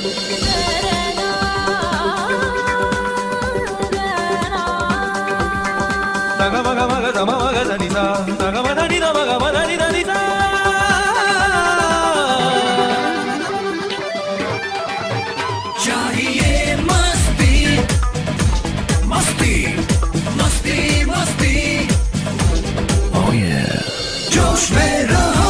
चाहिए मस्ती मस्ती मस्ती मस्ती, oh yeah, जोश में रहो।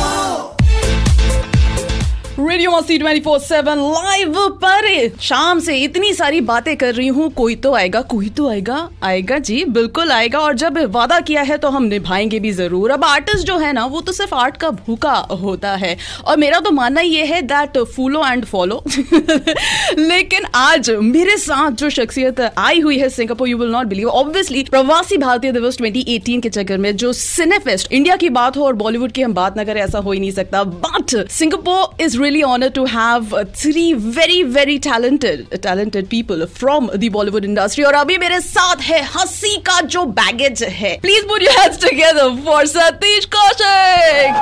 रेडियो मस्ती 24/7 लाइव पर शाम से इतनी सारी बातें कर रही हूँ। कोई तो आएगा, कोई तो आएगा, आएगा जी, बिल्कुल आएगा। और जब वादा किया है तो हम निभाएंगे भी जरूर। अब आर्टिस्ट जो है ना, वो तो सिर्फ आर्ट का भूखा होता है, और मेरा तो मानना ये है दैट फूलो एंड फॉलो। लेकिन आज मेरे साथ जो शख्सियत आई हुई है Singapore, you will not believe. Obviously Pravasi Bharatiya दिवस 2018 के चक्कर में जो सिनेफेस्ट इंडिया की बात हो और बॉलीवुड की हम बात ना करें, ऐसा हो ही नहीं सकता। But Singapore is really honored to have three very talented people from the Bollywood industry। और अभी मेरे साथ है हंसी का जो बैगेज है। Please put your hands together for Satish Kaushik।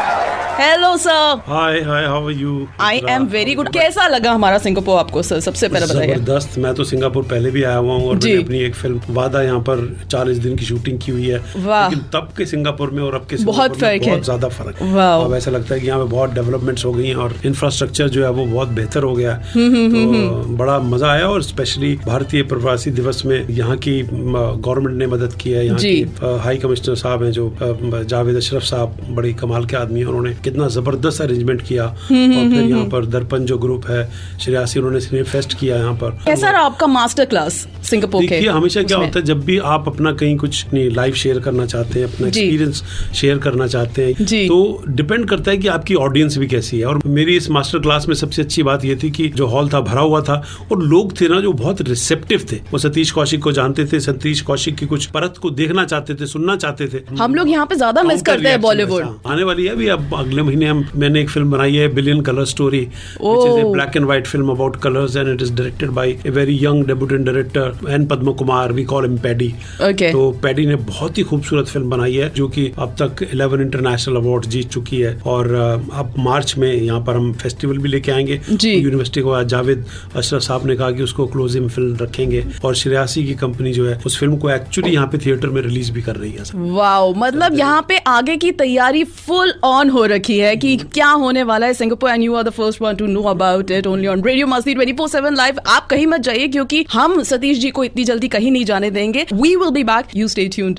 Hello sir। Hi, how are you? I am very good। कैसा लगा हमारा सिंगापुर आपको सर? सबसे पहले बताइए। जबरदस्त। मैं तो सिंगापुर पहले भी आया हुआ हूँ और मैंने अपनी एक फिल्म वादा यहाँ पर 40 दिन की शूटिंग की हुई है। लेकिन तब के सिंगापुर में और अब के सिंगापुर बहुत फर्क है, बहुत ज्यादा फर्क है। अब ऐसा लगता है कि यहाँ पे बहुत डेवलपमेंट्स हो गई हैं और इंफ्रास्ट्रक्चर जो है वो बहुत बेहतर हो गया है। तो बड़ा मजा आया। और स्पेशली भारतीय प्रवासी दिवस में यहाँ की गवर्नमेंट ने मदद की है। यहाँ के हाई कमिश्नर साहब हैं जो जावेद अशरफ साहब, बड़ी कमाल के आदमी हैं। उन्होंने कितना जबरदस्त अरेंजमेंट किया। और फिर यहाँ पर दर्पण जो ग्रुप है श्रेयासी, उन्होंने सिने फेस्ट किया यहाँ पर। कैसा रहा आपका मास्टर क्लास सिंगापुर के? देखिए, हमेशा क्या होता है, जब भी आप अपना कहीं कुछ लाइव शेयर करना चाहते हैं, अपना एक्सपीरियंस शेयर करना चाहते हैं, तो डिपेंड करता है कि आपकी ऑडियंस भी कैसी है। और मेरी इस मास्टर क्लास में सबसे अच्छी बात ये थी कि जो हॉल था भरा हुआ था और लोग थे ना जो बहुत रिसेप्टिव थे। वो सतीश कौशिक को जानते थे, सतीश कौशिक की कुछ परत को देखना चाहते थे, सुनना चाहते थे। हम लोग यहाँ पे ज्यादा मिस करते हैं बॉलीवुड। आने वाली है अभी, अब अगले महीने मैंने एक फिल्म बनाई है, billion colour story, which is a black and white film about colours and it is directed by a very young debutante director N Padma Kumar, we call him Paddy. तो पैडी ने बहुत ही खूबसूरत फिल्म बनाई है जो कि अब तक 11 इंटरनेशनल अवार्ड जीत चुकी है। और अब मार्च में यहाँ पर हम फेस्टिवल भी लेके आएंगे। यूनिवर्सिटी को जावेद अशरफ साहब ने कहा कि उसको क्लोजिंग फिल्म रखेंगे और श्रेयासी की कंपनी जो है उस फिल्म को एक्चुअली यहाँ पे थिएटर में रिलीज भी कर रही है। वाओ, मतलब यहाँ पे आगे की तैयारी फुल ऑन हो रखी है कि क्या होने वाला है Singapore, and you are the first one to know about it only on radio Masti 24/7 live. आप कहीं मत जाइए क्योंकि हम सतीश जी को इतनी जल्दी कहीं नहीं जाने देंगे। We will be back, you stay tuned.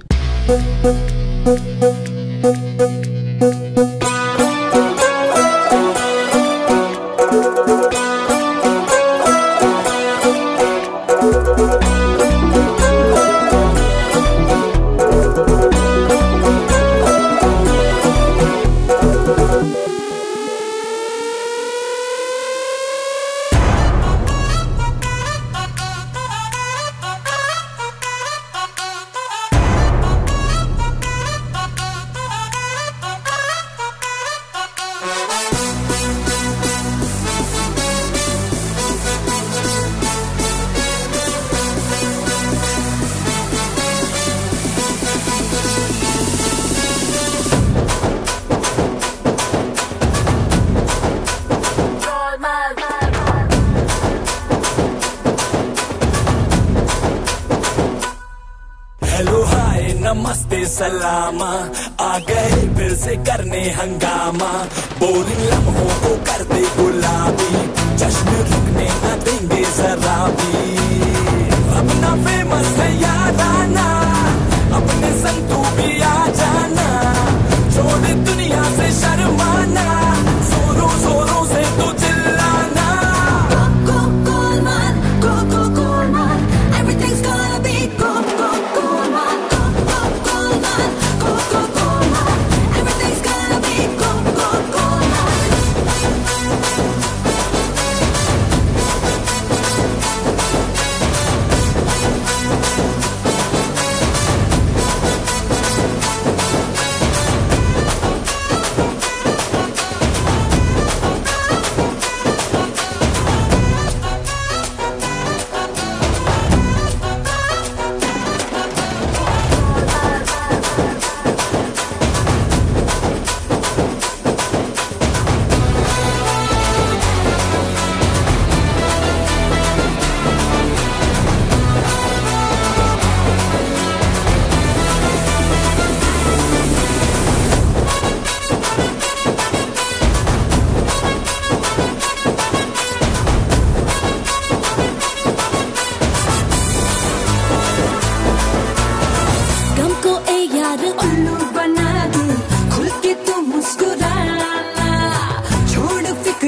नमस्ते सलामा, आ गए फिर से करने हंगामा। बोरिंग लम्हों को कर दे गुलाबी, जश्न रुकने न देंगे जरा भी। अपना फेमस है याद आना, अपने संग तू भी आ जाना। छोड़ दुनिया से शर्माना, जोरों जोरों से तू चिल्लाना।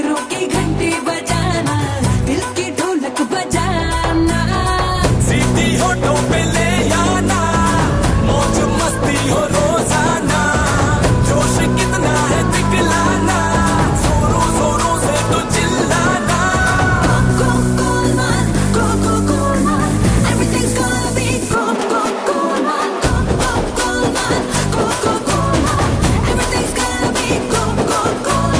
फिक्रों की घंटी बजाना, दिल की ढोलक बजाना, सीधी होठों पे ले आना, मौज मस्ती हो रोजाना, जोश कितना है दिखलाना, जोरों जोरों से तो चिल्लाना। Coca-Cola, Coca-Cola, everything's gonna be Coca-Cola, Coca-Cola, Coca-Cola, everything's gonna be Coca-Cola.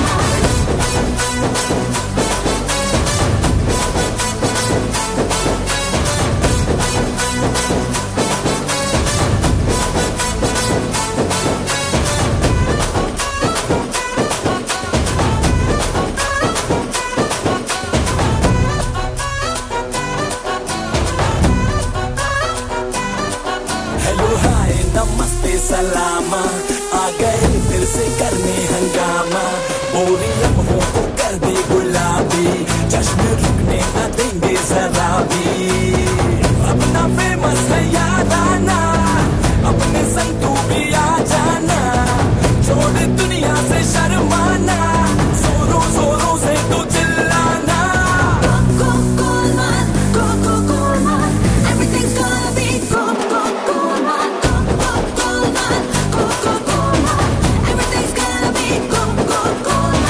Hello hi नमस्ते सलामा, आ गए फिर से करने हंगामा, बोरिंग लम्हों को कर दे गुलाबी, जश्न रुकने न देंगे जरा भी। अपना फेमस है याद आना, अपने संग तू भी आ जाना, छोड़ दुनिया से शर्माना, जोरों जोरों से तू चिल्लाना। Coca-Cola, Coca-Cola, everything's gonna be Coca-Cola, Coca-Cola, Coca-Cola, everything's gonna be Coca-Cola.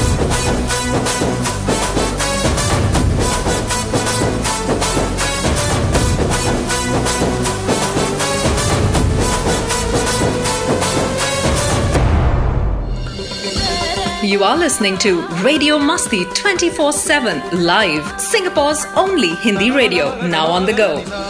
You are listening to Radio Masti 24/7 live, Singapore's only Hindi radio. Now on the go.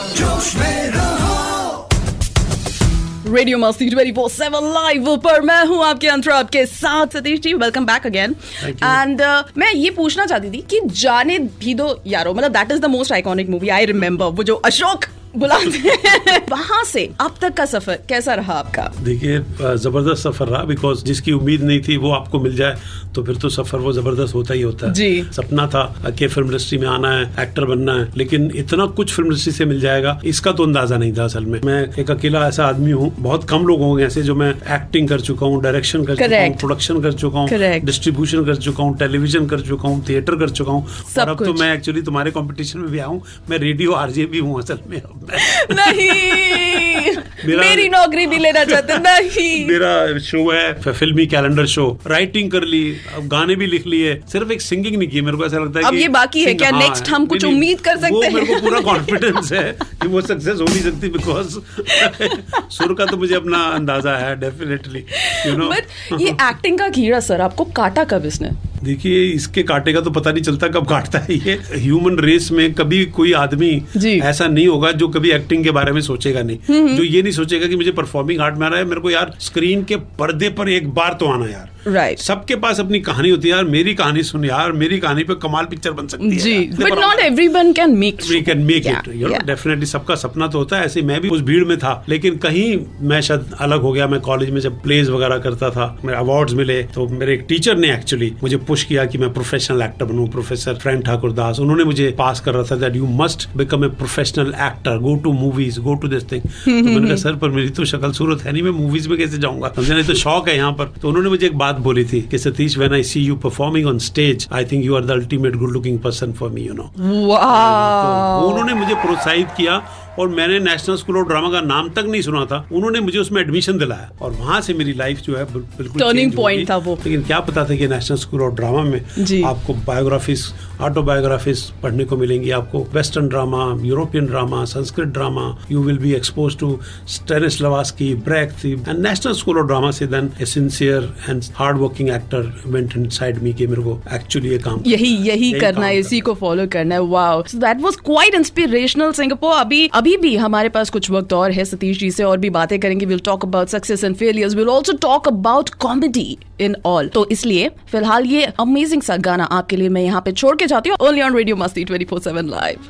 Radio Masti 24/7 live पर मैं हूँ आपके अंतरा आपके साथ Satish ji. Welcome back again. And मैं ये पूछना चाहती थी कि जाने भी दो यारो, मतलब that is the most iconic movie I remember, वो जो अशोक बुलाते हैं वहां से अब तक का सफर कैसा रहा आपका? देखिए जबरदस्त सफर रहा, बिकॉज जिसकी उम्मीद नहीं थी वो आपको मिल जाए तो फिर तो सफर वो जबरदस्त होता ही होता है जी। सपना था कि फिल्म इंडस्ट्री में आना है, एक्टर बनना है, लेकिन इतना कुछ फिल्म इंडस्ट्री से मिल जाएगा इसका तो अंदाजा नहीं था। असल में मैं एक अकेला ऐसा आदमी हूँ, बहुत कम लोग होंगे ऐसे जो मैं एक्टिंग कर चुका हूँ, डायरेक्शन कर चुका हूँ, प्रोडक्शन कर चुका हूँ, डिस्ट्रीब्यूशन कर चुका हूँ, टेलीविजन कर चुका हूँ, थिएटर कर चुका हूँ, और अब तो मैं एक्चुअली तुम्हारे कॉम्पिटिशन में भी आऊँ, मैं रेडियो आरजे भी हूँ असल में। नहीं मेरी नौकरी भी लेना चाहते नहीं। मेरा शो है फिल्मी कैलेंडर शो, राइटिंग कर ली, अब गाने भी लिख लिए, सिर्फ एक सिंगिंग नहीं की। मेरे को ऐसा लगता है अब ये बाकी है क्या? नेक्स्ट हम कुछ उम्मीद कर सकते हैं? मेरे को पूरा कॉन्फिडेंस है कि वो सक्सेस हो नहीं सकती, बिकॉज सुर का तो मुझे अपना अंदाजा है डेफिनेटली, यू नो। बट ये एक्टिंग का कीड़ा सर आपको काटा कब इसने? देखिए इसके काटे का तो पता नहीं चलता कब काटता है। ये ह्यूमन रेस में कभी कोई आदमी ऐसा नहीं होगा जो कभी एक्टिंग के बारे में सोचेगा नहीं, जो ये नहीं सोचेगा कि मुझे परफॉर्मिंग आर्ट में आ रहा है, मेरे को यार स्क्रीन के पर्दे पर एक बार तो आना यार। राइट। सबके पास अपनी कहानी होती है यार, मेरी कहानी सुन यार, मेरी कहानी पे कमाल पिक्चर बन सकती है जी। But not everyone can make it, you know, definitely सबका सपना तो होता है। ऐसे मैं भी उस भीड़ में था, लेकिन कहीं मैं शायद अलग हो गया। मैं कॉलेज में जब प्लेज वगैरह करता था, मेरे अवार्ड्स मिले, तो मेरे एक टीचर ने एक्चुअली मुझे पुश किया कि मैं प्रोफेशनल एक्टर बनूं, प्रोफेसर फ्रैंक ठाकुर दास, उन्होंने मुझे पास कर रहा था that you must become a professional actor, go to movies, go to this thing. तो मैंने कहा सर पर मेरी तो शक्ल सूरत है नहीं, मैं मूवीज में कैसे जाऊंगा, समझे, नहीं तो शौक है यहाँ पर। तो उन्होंने मुझे एक बात बोली थी कि Satish, when I see you performing on stage, I think you are the ultimate good looking person for me, you know. तो उन्होंने मुझे प्रोत्साहित किया और मैंने नेशनल स्कूल ऑफ ड्रामा का नाम तक नहीं सुना था, उन्होंने मुझे उसमें एडमिशन दिलाया और वहां से मेरी लाइफ जो है बिल्कुल टर्निंग पॉइंट था वो। लेकिन क्या पता था कि नेशनल स्कूल ऑफ ड्रामा में आपको बायोग्राफीज, ऑटोबायोग्राफीज पढ़ने को मिलेंगी, आपको western drama, European drama, Sanskrit drama, you will be expose to Stanislavski, Brecht, and National School of Drama से then a sincere and hard working actor went inside me कि मेरे को एक्चुअली ये काम यही करना है, इसी को फॉलो करना है। Wow, so that was quite inspirational. Singapore अभी भी हमारे पास कुछ वक्त और है सतीश जी से और भी बातें करेंगे। Will talk about success and failures, will also talk about comedy in all. तो इसलिए फिलहाल ये अमेजिंग सा गाना आपके लिए मैं यहाँ पे छोड़ के जाती हूँ, only on radio Masti 24/7 live.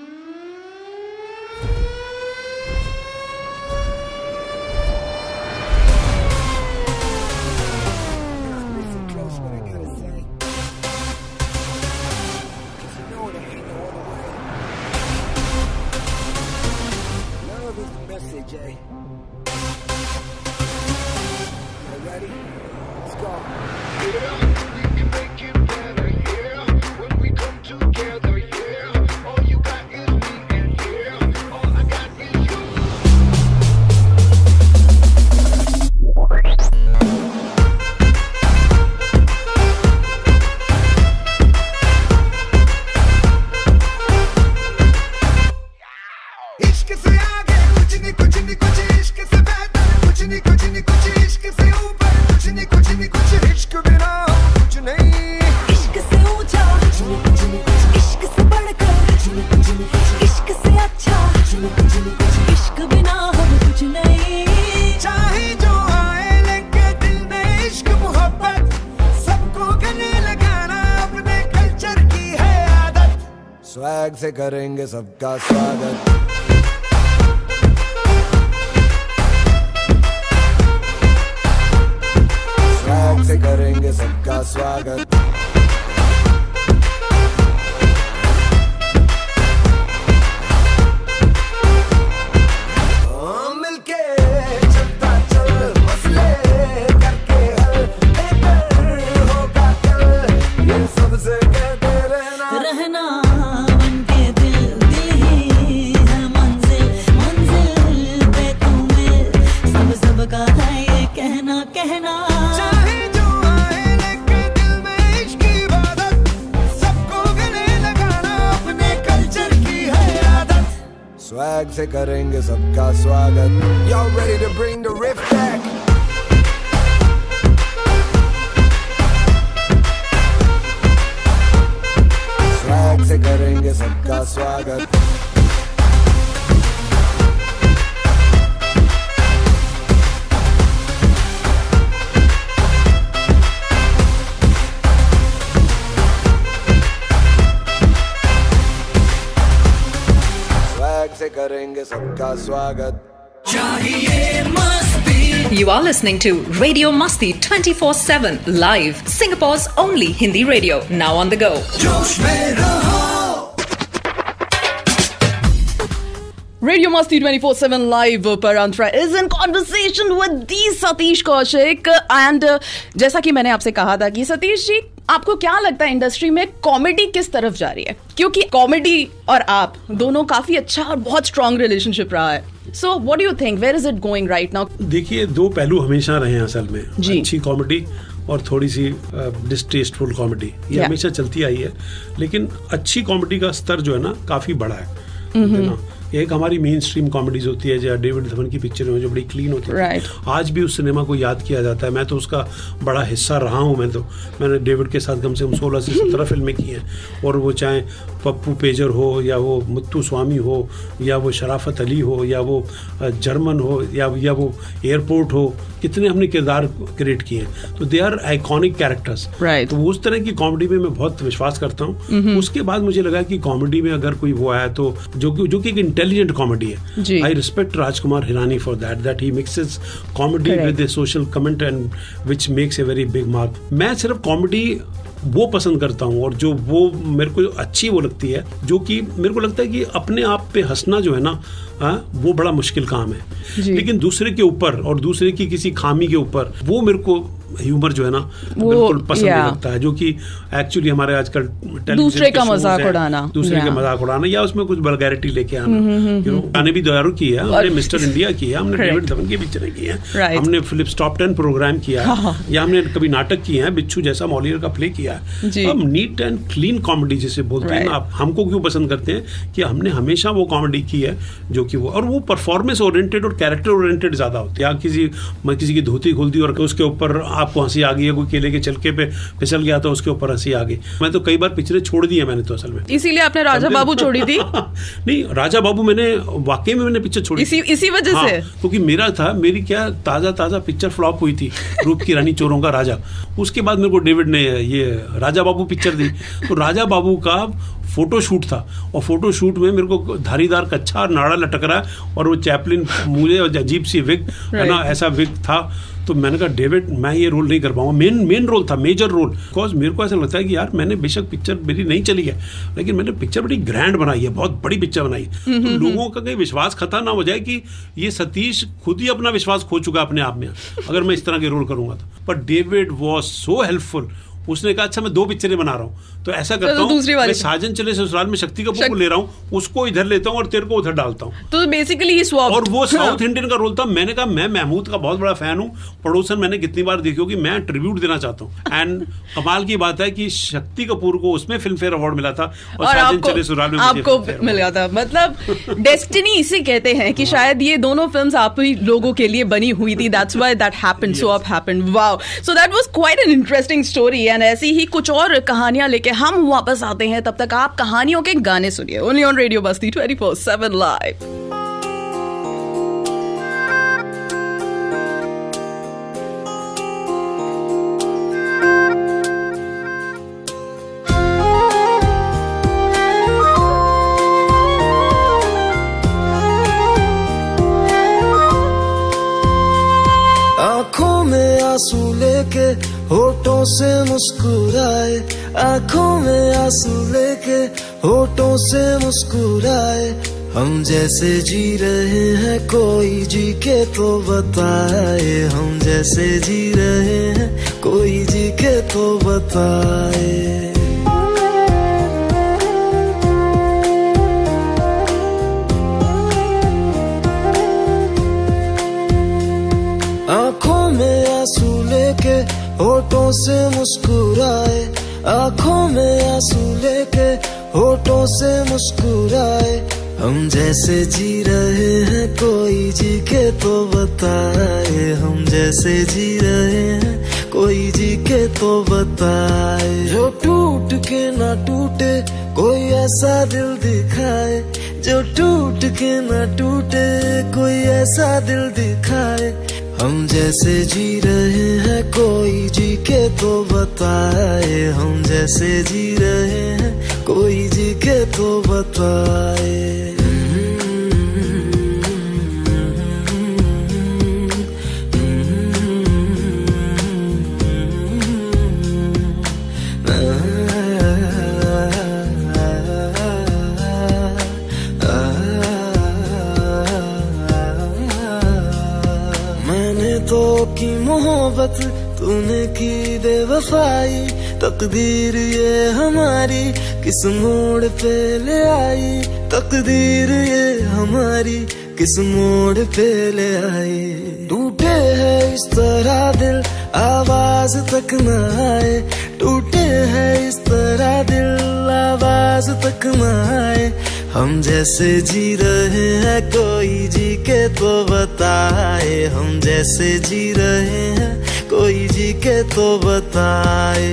Ready? Let's go. Swag से करेंगे सबका स्वागत, स्वैग से करेंगे सबका स्वागत। मिलके चलता चल, मसले करके हल, बेहतर होगा कल, ये सबसे कहते रहना बनके दिल ही है मंजिल, मंजिल पे तुम्हें सबका है ये कहना कहना। चाहे जो आए लेके दिल में इश्क की इबादत, सबको गले लगाना अपने कल्चर की है आदत, स्वैग से करेंगे सबका स्वागत। Y'all ready to bring the riff back? Swag से करेंगे सबका स्वागत। स्वैग से करेंगे सबका स्वागत। You are listening to Radio Masti 24/7 live, Singapore's only Hindi radio. Now on the go. Radio Masti 24/7 live पर Antara is in conversation with the Satish Kaushik and जैसा कि मैंने आपसे कहा था कि सतीश जी आपको क्या लगता है इंडस्ट्री में कॉमेडी किस तरफ जा रही है, क्योंकि कॉमेडी और आप दोनों काफी अच्छा और बहुत स्ट्रॉन्ग रिलेशनशिप रहा है। So what do you think, where is it going right now? देखिए, दो पहलू हमेशा रहे हैं असल में, जी। अच्छी कॉमेडी और थोड़ी सी डिस्टेस्टफुल कॉमेडी, ये हमेशा चलती आई है। लेकिन अच्छी कॉमेडी का स्तर जो है ना काफी बड़ा है ना। एक हमारी मेन स्ट्रीम कॉमेडीज होती है, जैसे डेविड धवन की पिक्चर में जो बड़ी क्लीन होती है, Right. आज भी उस सिनेमा को याद किया जाता है। मैं तो उसका बड़ा हिस्सा रहा हूँ। मैंने डेविड के साथ कम से कम 16 से 17 फिल्में की हैं, और वो चाहे पप्पू पेजर हो, या वो मुत्तू स्वामी हो, या वो शराफत अली हो, या वो जर्मन हो, या वो एयरपोर्ट हो, कितने हमने किरदार क्रिएट किए हैं। तो they are iconic characters. Right. तो उस तरह की कॉमेडी में मैं बहुत विश्वास करता हूँ। उसके बाद मुझे लगा कि कॉमेडी में अगर कोई वो आया तो जो कि एक इंटेलिजेंट कॉमेडी है। I respect Rajkumar Hirani for that he mixes comedy with a social comment and which makes a very big mark. मैं सिर्फ कॉमेडी वो पसंद करता हूँ, और जो वो मेरे को अच्छी वो लगती है, जो कि मेरे को लगता है कि अपने आप पे हंसना जो है ना, वो बड़ा मुश्किल काम है। लेकिन दूसरे के ऊपर और दूसरे की किसी खामी के ऊपर वो मेरे को ह्यूमर जो है ना बिल्कुल पसंद नहीं लगता है, जो कि एक्चुअली हमारे आजकल दूसरे का मजाक उड़ाना, दूसरे का मजाक उड़ाना, या उसमें कुछ वल्गैरिटी लेके आना। गाने भी दारू की है हमने, मिस्टर इंडिया की है हमने, डेविड धवन की पिक्चरें की है हमने, फिलिप्स टॉप 10 प्रोग्राम किया है, या हमने कभी नाटक किए हैं, बिच्छू जैसा मौलियर का प्ले किया है। हम नीट एंड क्लीन कॉमेडी जिसे बोलते हैं ना, हमको क्यों पसंद करते हैं कि हमने हमेशा वो कॉमेडी की है जो कि वो, और वो परफॉर्मेंस ओरिएंटेड और कैरेक्टर ओरिएंटेड ज्यादा होती है। किसी की धोती खुल दी और उसके ऊपर आपको हंसी आ गई है, कोई केले के छिलके पे फिसल गया तो उसके ऊपर हंसी आ गई। मैं तो कई बार पिक्चरें छोड़ दी है मैंने तो असल में, इसीलिए आपने राजा बाबू छोड़ी थी? नहीं, राजा बाबू मैंने वाकई में मैंने पिक्चर छोड़ी इसी वजह से, क्योंकि मेरी क्या ताजा पिक्चर फ्लॉप हुई थी, रूप की रानी चोरों का राजा। उसके बाद मेरे को डेविड ने ये राजा बाबू पिक्चर दी, तो राजा बाबू का फोटोशूट था, और फोटोशूट में मेरे को धारीदार कच्छा और नाड़ा लटक रहा है, और वो चैपलिन मुझे अजीब सी विग है ना, ऐसा विग था। तो मैंने कहा डेविड मैं ये रोल नहीं कर पाऊंगा। मेन रोल था, मेजर रोल, बिकॉज मेरे को ऐसा लगता है कि यार मैंने बेशक पिक्चर मेरी नहीं चली है, लेकिन मैंने पिक्चर बड़ी ग्रैंड बनाई है, बहुत बड़ी पिक्चर बनाई है। तो लोगों का कहीं विश्वास खत्म ना हो जाए कि ये सतीश खुद ही अपना विश्वास खो चुका अपने आप में अगर मैं इस तरह के रोल करूंगा तो। पर डेविड वॉज सो हेल्पफुल, उसने कहा अच्छा मैं 2 पिक्चरें बना रहा हूँ, तो ऐसा करता हूँ मैं साजन चले ससुराल में शक्ति कपूर को ले रहा हूँ, उसको इधर लेता हूँ और तेरे को उधर डालता हूँ। तो बेसिकली और वो साउथ इंडियन का रोल था। मैंने कहा मैं महमूद का बहुत बड़ा फैन हूँ, पड़ोसन मैंने कितनी बार देखी होगी, मैं ट्रिब्यूट देना चाहता हूँ। एंड कमाल की बात है कि शक्ति कपूर को उसमें फिल्म फेयर अवार्ड मिला था, और साजन चले ससुराल में आपको मिल गया था। मतलब डेस्टिनी इसे कहते हैं कि शायद ये दोनों फिल्म्स आप ही लोगों के लिए बनी हुई थी, that's why that happened, so up happened. Wow, so that was quite an interesting story. And ऐसी ही कुछ और कहानियां लेके हम वापस आते हैं, तब तक आप कहानियों के गाने सुनिए only on radio Masti 24/7 live. लेके होठों से मुस्कुराए, आंखों में आंसू लेके होठों से मुस्कुराए। हम जैसे जी रहे हैं कोई जी के तो बताए, हम जैसे जी रहे हैं कोई जी के तो बताए। आंखों में आंसू लेके होठों से मुस्कुराए, आंखों में आंसू लेके होठों से मुस्कुराए। हम जैसे जी रहे हैं कोई जी के तो बताए, हम जैसे जी रहे हैं कोई जी के तो बताए। जो टूट के ना टूटे कोई ऐसा दिल दिखाए, जो टूट के ना टूटे कोई ऐसा दिल दिखाए। हम जैसे जी रहे हैं कोई जी के तो बताए, हम जैसे जी रहे हैं कोई जी के तो बताए। तो की मोहब्बत तूने की बेवफाई, तकदीर ये हमारी किस मोड़ पे ले आई, तकदीर ये हमारी किस मोड़ पे ले आई। टूटे है इस तरह दिल आवाज तक न आए, टूटे है इस तरह दिल आवाज तक न आए। हम जैसे जी रहे हैं कोई जी के तो बताए, हम जैसे जी रहे हैं कोई जी के तो बताए।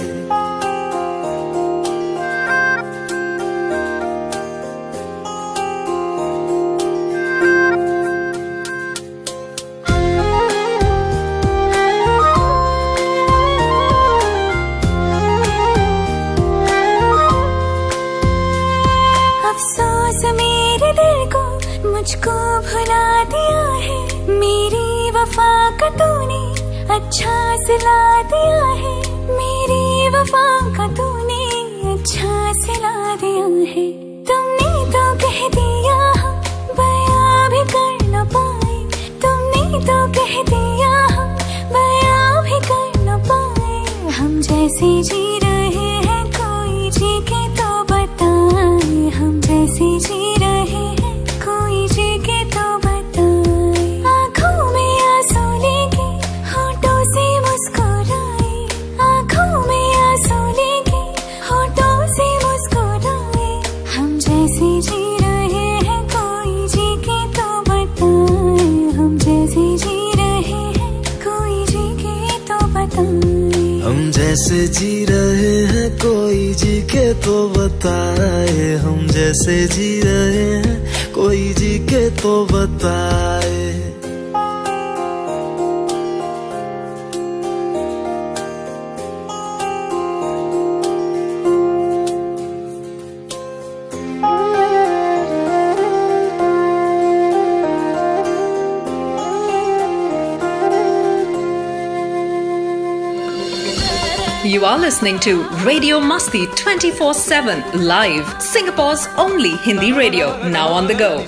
मुझको भुला दिया है, मेरी वफा का तूने अच्छा सिला दिया है, मेरी वफा का तूने अच्छा सिला दिया है। तुमने तो कह दिया हम बयां भी कर न पाए, तुमने तो कह दिया हम बयां भी कर न पाए। हम जैसे जी रहे हैं कोई जी के तो बताए, हम जैसे जी रहे हैं कोई जी के तो बताए। आँखों में आंसू लेके होठों से मुस्कुराए, आँखों में आंसू लेके होठों से मुस्कुराए। हम जैसे जी रहे हैं कोई जी के तो बताए, हम जैसे जी रहे हैं कोई जी के तो बताए। हम जैसे जी रहे हैं कोई जी के तो बताए, हम जैसे जी रहे हैं कोई जी के तो बताए। You are listening to Radio Masti 24/7 live, Singapore's only Hindi radio. Now on the go.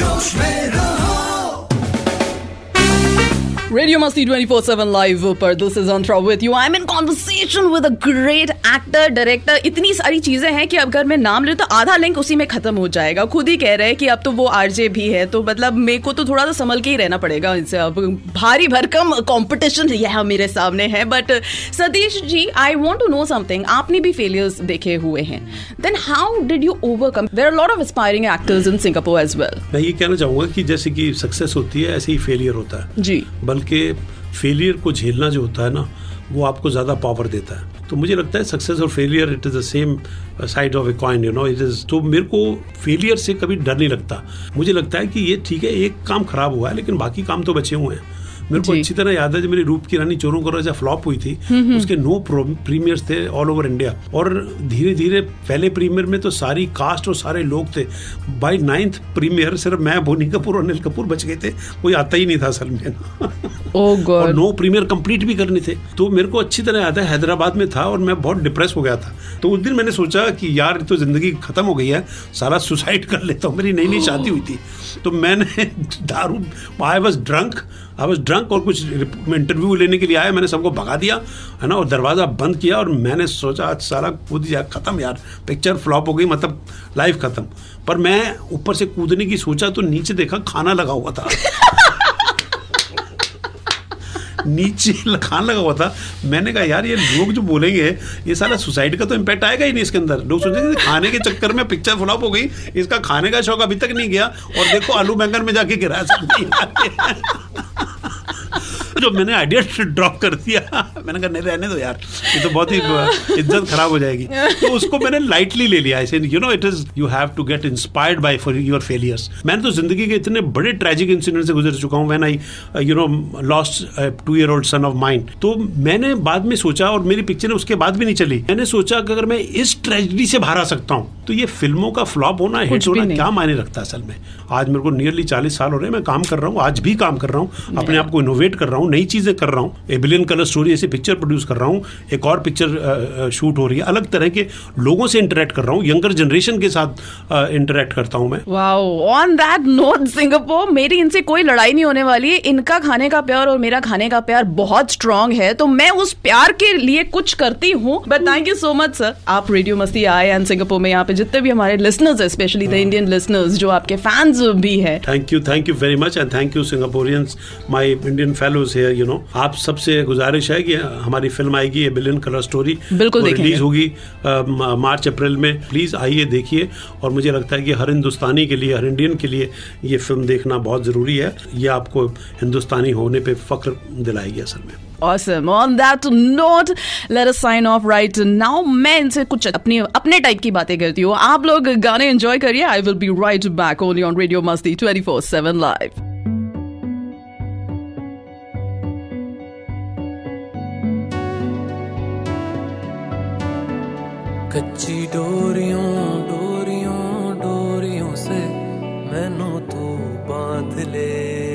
Radio Masti 24/7 live पर this is Antra with you. I'm in conversation with a great actor, director. इतनी सारी चीजें हैं कि अब अगर मैं नाम ले तो आधा लिंक उसी में खत्म हो जाएगा। खुद ही कह रहे हैं कि अब तो वो आरजे भी है, तो मतलब मेरे को तो थोड़ा सा संभल के ही रहना पड़ेगा इनसे। अब भारी भरकम कंपटीशन यह मेरे सामने है। But Satish ji, I want to know something. आपने भी फेलियर्स देखे हुए हैं, then how did you overcome? There are lot of aspiring actors in Singapore as well. मैं ये कहना चाहूंगा कि जैसे कि सक्सेस होती है ऐसे ही फेलियर होता है जी, बल्कि फेलियर को झेलना जो होता है ना, वो आपको ज़्यादा पावर देता है। तो मुझे लगता है सक्सेस और failure it is the same side of a coin, you know it is. तो मेरे को फेलियर से कभी डर नहीं लगता। मुझे लगता है कि ये ठीक है, एक काम खराब हुआ है लेकिन बाकी काम तो बचे हुए हैं। मेरे को अच्छी तरह याद है जब मेरी रूप की रानी चोरों का राजा फ्लॉप हुई थी, उसके 9 प्रीमियर्स थे ऑल ओवर इंडिया, और धीरे धीरे पहले प्रीमियर में तो सारी कास्ट और सारे लोग थे। बाय 9th प्रीमियर सिर्फ मैं, बोनी कपूर और अनिल कपूर बच गए थे, कोई आता ही नहीं था असल में। और 9 प्रीमियर कंप्लीट भी करने थे। तो मेरे को अच्छी तरह याद है हैदराबाद में था और मैं बहुत डिप्रेस हो गया था। तो उस दिन मैंने सोचा कि यार तो जिंदगी खत्म हो गई है, सारा सुसाइड कर लेता हूँ। मेरी नई नई शादी हुई थी, तो मैंने दारू, आई वॉज ड्रंक और कुछ इंटरव्यू लेने के लिए आया, मैंने सबको भगा दिया है ना, और दरवाज़ा बंद किया, और मैंने सोचा आज सारा कूद दिया, खत्म यार, पिक्चर फ्लॉप हो गई, मतलब लाइफ खत्म। पर मैं ऊपर से कूदने की सोचा तो नीचे देखा खाना लगा हुआ था। नीचे खाना लगा हुआ था। मैंने कहा यार ये लोग जो बोलेंगे, ये सारा सुसाइड का तो इम्पैक्ट आएगा ही नहीं इसके अंदर। लोग सोचेंगे खाने के चक्कर में पिक्चर फ्लॉप हो गई, इसका खाने का शौक अभी तक नहीं गया, और देखो आलू बैंगन में जाके गिरा सकती। जो मैंने आइडिया ड्रॉप कर दिया, मैंने कहा नहीं रहने दो यार, ये तो बहुत ही इज्जत खराब हो जाएगी। तो उसको मैंने लाइटली ले लिया। ऐसे you know it is, you have to get inspired by for your failures. मैंने तो जिंदगी के इतने बड़े ट्रेजिक इंसिडेंट से गुजर चुका हूँ। When I you know lost 2-year-old son of mine, तो मैंने बाद में सोचा, और मेरी पिक्चर उसके बाद भी नहीं चली, मैंने सोचा कि अगर मैं इस ट्रेजेडी से बाहर आ सकता हूँ तो ये फिल्मों का फ्लॉप होना, हिट होना क्या मायने रखता है असल में। आज मेरे को नियरली 40 साल हो रहे हैं, मैं काम कर रहा हूँ, आज भी काम कर रहा हूँ, अपने आप को इनोवेट कर रहा हूँ, नई चीजें कर रहा हूँ, ए बिलियन कलर स्टोरी ऐसी पिक्चर प्रोड्यूस कर रहा हूँ, एक और पिक्चर शूट हो रही है, अलग तरह के लोगों से इंटरेक्ट कर रहा हूँ, यंगर जनरेशन के साथ इंटरेक्ट करता हूँ मैं। Wow, on that note Singapore, मेरी इनसे कोई लड़ाई नहीं होने वाली। इनका खाने का प्यार और मेरा खाने का प्यार बहुत स्ट्रांग है, तो मैं उस प्यार के लिए कुछ करती हूँ। But thank you so much sir, आप रेडियो मस्ती आए एंड सिंगापुर में, यहाँ पे जितने भी हमारे listeners, specially the Indian listeners जो आपके फैंस भी है, thank you very much, and thank you Singaporeans, my Indian fellows here. You know, आप सबसे गुजारिश है कि हमारी फिल्म आएगी, ये बिलियन कलर स्टोरी, बिल्कुल रिलीज होगी मार्च अप्रैल में। प्लीज आइए देखिए, और मुझे लगता है कि हर हिंदुस्तानी के लिए, हर इंडियन के लिए ये फिल्म देखना बहुत जरूरी है। ये आपको हिंदुस्तानी होने पे फख्र दिलाएगी असल में। Awesome. On that note, let us sign off right now. मैं इनसे कुछ अपने टाइप की बातें करती हूँ, आप लोग गाने एंजॉय करिए। I will be right back only on Radio Masti 24/7 live. कच्ची डोरियों डोरियों डोरियों से मैनू तू बांध ले,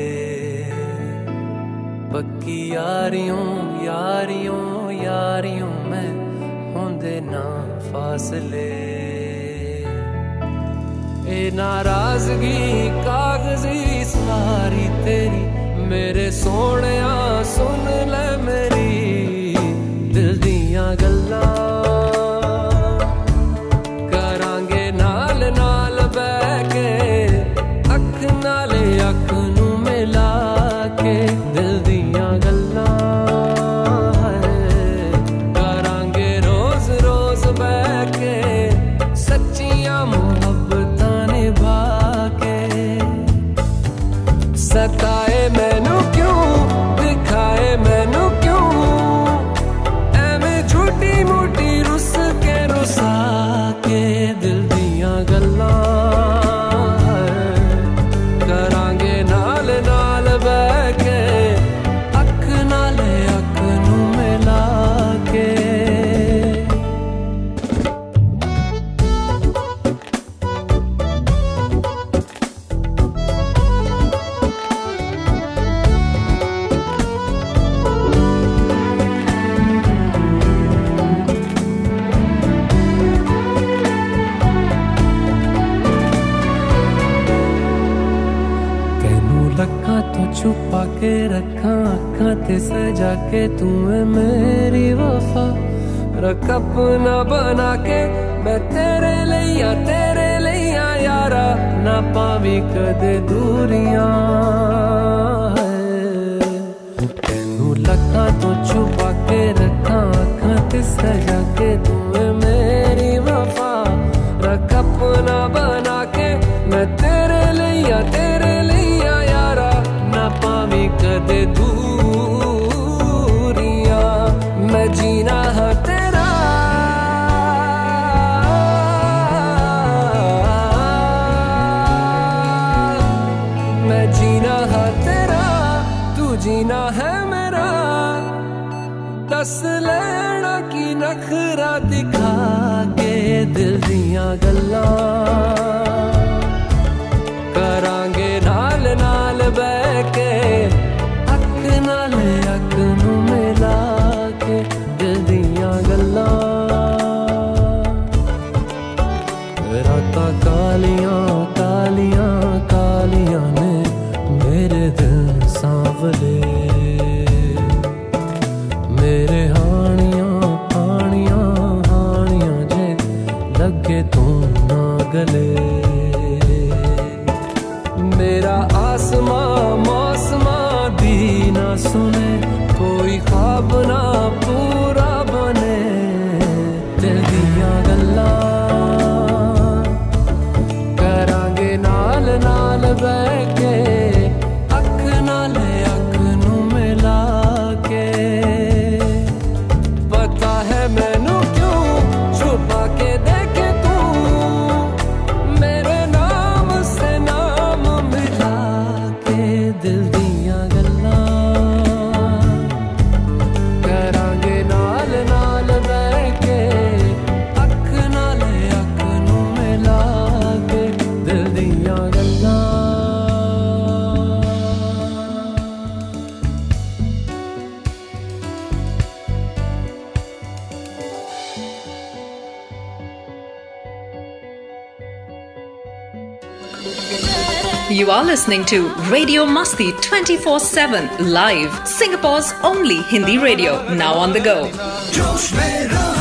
पक्की यारियों यारियों यारियों में होंदे ना फासले। ए नाराजगी कागजी सारी तेरी, मेरे सोहणिया सुन ले मेरी दिल दियां गल्लां, करांगे नाल नाल बैठ के अख नाले अख नू मिला के, दिल दियां गल्लां करांगे रोज रोज बैठ के, सच्चियां मुहब्बतां निभा के। सताए मैनू क्यों, दिखाए मैनू क्यों, एवें झूठी मूठी रुस के रुसा के, दिल दियां गल्लां करांगे नाल नाल बैठ के, अख नाले अख नू मिला के। छुपा के रखा अखा ते सजा के, तू है मेरी वफा, रख अपना बना के मैं तेरे लिया यारा, ना पावी कदे दूरियां। तेनू लखा तो छुपा के रखा अखा ते सजा के, तू है मेरी वफा, रख अपना बना के मैं तेरे लिया यारा, ना पावी कदे दूरियां। मैं जीना है तेरा, मैं जीना है तेरा, तू जीना दस लेना की नखरा दिखा के दिल दियां गल्लां करांगे नाल नाल बैठ के अख नाल अख नू मिला के दिल दियां गल्लां रातां कालियां कालियां कालियां ने मेरे दिल सांवले मेरे हानियां हानियां हानियां जे लगे तू ना गले मेरा आसमां मौसमां दी ना सुने कोई ख्वाब ना पूरा बने दिल दियां गल्लां करांगे नाल नाल बैठ के अख नाल अख नू मिला के पता है मैनू क्यों छुपा के देखे तू मेरे नाम से नाम मिला के दिल दियां गल्लां करांगे नाल नाल बैठ के अख नाल अख नू मिला के दिल दियां गल्लां You are listening to Radio Masti 24/7 live, Singapore's only Hindi radio. Now on the go. जोश में